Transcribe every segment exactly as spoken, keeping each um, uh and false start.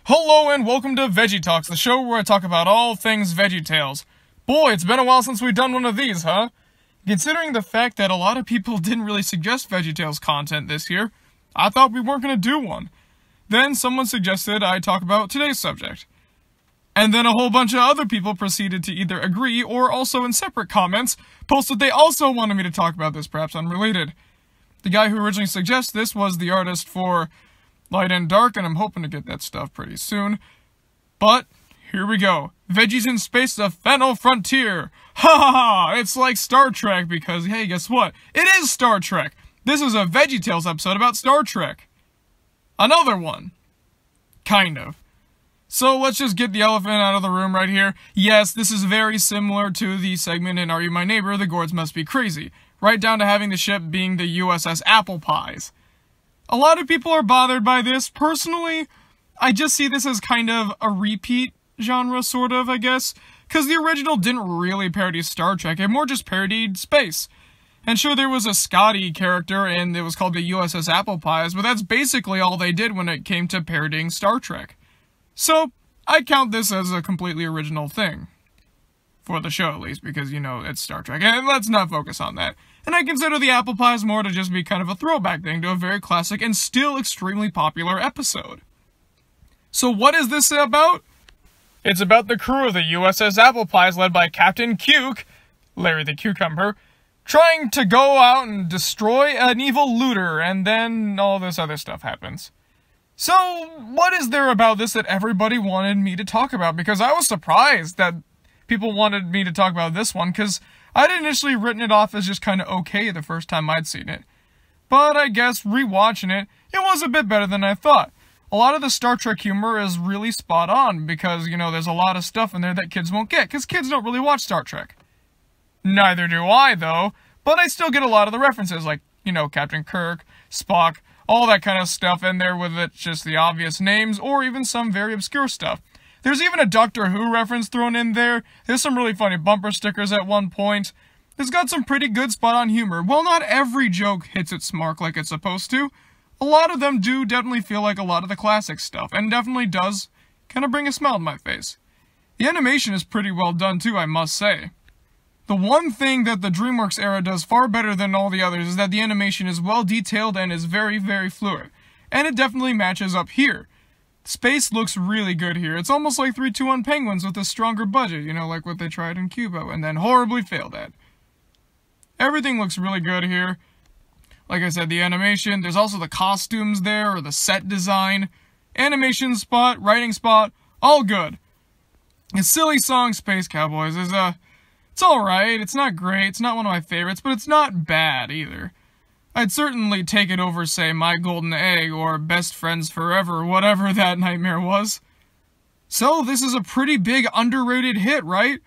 Hello and welcome to Veggie Talks, the show where I talk about all things VeggieTales. Boy, it's been a while since we've done one of these, huh? Considering the fact that a lot of people didn't really suggest VeggieTales content this year, I thought we weren't going to do one. Then someone suggested I talk about today's subject. And then a whole bunch of other people proceeded to either agree or also in separate comments posted they also wanted me to talk about this, perhaps unrelated. The guy who originally suggested this was the artist for Light and Dark, and I'm hoping to get that stuff pretty soon. But, here we go. Veggies in Space, the Final Frontier. Ha ha ha! It's like Star Trek because, hey, guess what? It is Star Trek! This is a VeggieTales episode about Star Trek. Another one. Kind of. So let's just get the elephant out of the room right here. Yes, this is very similar to the segment in Are You My Neighbor? The Gourds Must Be Crazy. Right down to having the ship being the U S S Apple Pies. A lot of people are bothered by this. Personally, I just see this as kind of a repeat genre, sort of, I guess. Because the original didn't really parody Star Trek, it more just parodied space. And sure, there was a Scotty character, and it was called the U S S Apple Pies, but that's basically all they did when it came to parodying Star Trek. So, I count this as a completely original thing. For the show, at least, because, you know, it's Star Trek, and let's not focus on that. And I consider the Apple Pies more to just be kind of a throwback thing to a very classic and still extremely popular episode. So what is this about? It's about the crew of the U S S Apple Pies led by Captain Cuke, Larry the Cucumber, trying to go out and destroy an evil looter, and then all this other stuff happens. So, what is there about this that everybody wanted me to talk about? Because I was surprised that people wanted me to talk about this one, because I'd initially written it off as just kind of okay the first time I'd seen it. But I guess rewatching it, it was a bit better than I thought. A lot of the Star Trek humor is really spot on, because, you know, there's a lot of stuff in there that kids won't get, because kids don't really watch Star Trek. Neither do I, though, but I still get a lot of the references, like, you know, Captain Kirk, Spock, all that kind of stuff in there with it, just the obvious names, or even some very obscure stuff. There's even a Doctor Who reference thrown in there. There's some really funny bumper stickers at one point. It's got some pretty good spot-on humor. While not every joke hits its mark like it's supposed to, a lot of them do definitely feel like a lot of the classic stuff, and definitely does kind of bring a smile to my face. The animation is pretty well done too, I must say. The one thing that the DreamWorks era does far better than all the others is that the animation is well detailed and is very, very fluid. And it definitely matches up here. Space looks really good here. It's almost like three two one Penguins with a stronger budget, you know, like what they tried in Cubo and then horribly failed at. Everything looks really good here. Like I said, the animation, there's also the costumes there, or the set design. Animation spot, writing spot, all good. A silly song, Space Cowboys, is a... It's alright, it's not great, it's not one of my favorites, but it's not bad either. I'd certainly take it over, say, My Golden Egg, or Best Friends Forever, whatever that nightmare was. So, this is a pretty big underrated hit, right?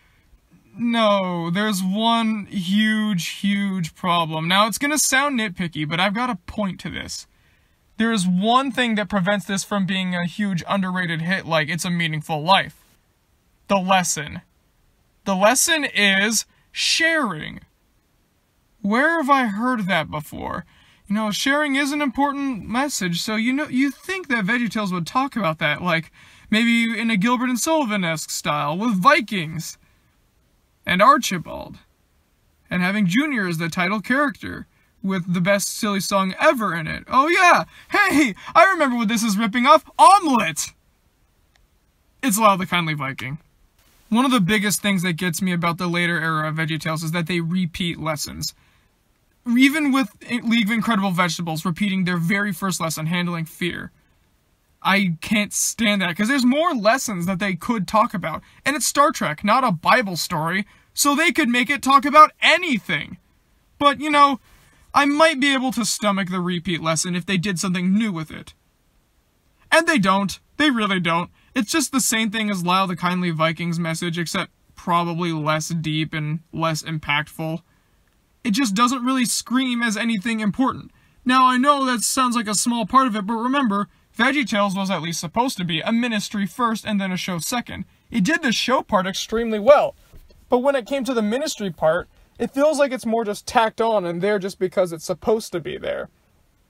No, there's one huge, huge problem. Now, it's gonna sound nitpicky, but I've got a point to this. There is one thing that prevents this from being a huge underrated hit like It's a Meaningful Life. The lesson. The lesson is sharing. Where have I heard that before? You know, sharing is an important message, so you know, you think that VeggieTales would talk about that, like, maybe in a Gilbert and Sullivan-esque style, with Vikings, and Archibald, and having Junior as the title character, with the best silly song ever in it. Oh yeah, hey, I remember what this is ripping off, Omelette! It's Lyle the Kindly Viking. One of the biggest things that gets me about the later era of VeggieTales is that they repeat lessons. Even with League of Incredible Vegetables repeating their very first lesson, handling fear. I can't stand that, because there's more lessons that they could talk about. And it's Star Trek, not a Bible story, so they could make it talk about anything. But, you know, I might be able to stomach the repeat lesson if they did something new with it. And they don't. They really don't. It's just the same thing as Lyle the Kindly Viking's message, except probably less deep and less impactful. It just doesn't really scream as anything important. Now, I know that sounds like a small part of it, but remember, VeggieTales was at least supposed to be a ministry first and then a show second. It did the show part extremely well, but when it came to the ministry part, it feels like it's more just tacked on and there just because it's supposed to be there.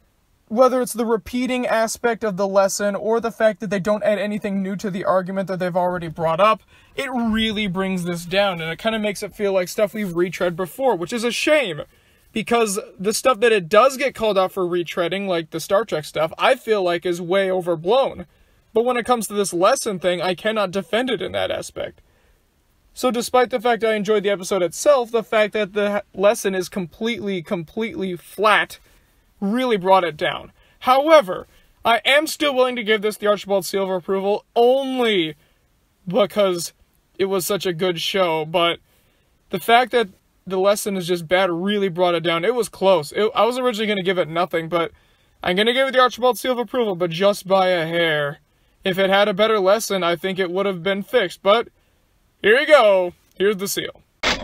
whether it's the repeating aspect of the lesson or the fact that they don't add anything new to the argument that they've already brought up, it really brings this down, and it kind of makes it feel like stuff we've retread before, which is a shame, because the stuff that it does get called out for retreading, like the Star Trek stuff, I feel like is way overblown. But when it comes to this lesson thing, I cannot defend it in that aspect. So despite the fact I enjoyed the episode itself, the fact that the lesson is completely, completely flat really brought it down. However, I am still willing to give this the Archibald seal of approval only because it was such a good show, but the fact that the lesson is just bad really brought it down. It was close. It, I was originally going to give it nothing, but I'm going to give it the Archibald seal of approval, but just by a hair. If it had a better lesson, I think it would have been fixed, but here you go. Here's the seal.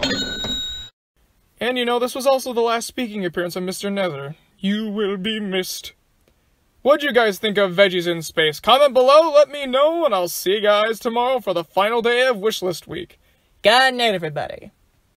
And you know, this was also the last speaking appearance of Mister Nether. You will be missed. What'd you guys think of Veggies in Space? Comment below, let me know, and I'll see you guys tomorrow for the final day of Wishlist Week. Good night, everybody.